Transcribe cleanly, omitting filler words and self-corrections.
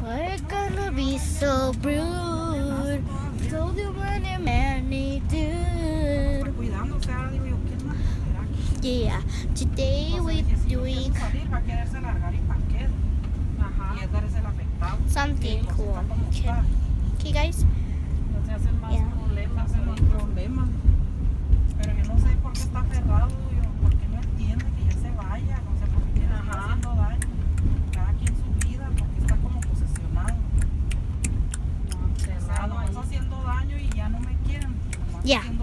I'm gonna be so rude. So the one a man dude. Yeah, today we're doing something cool. Okay guys? Yeah. Pero yo no sé por qué está cerrado, por qué no entiende que ya se vaya, no sé por qué está haciendo daño. Cada quien su vida, porque está como posesionado. Cerrado, está haciendo daño y ya no me quieren. Yeah.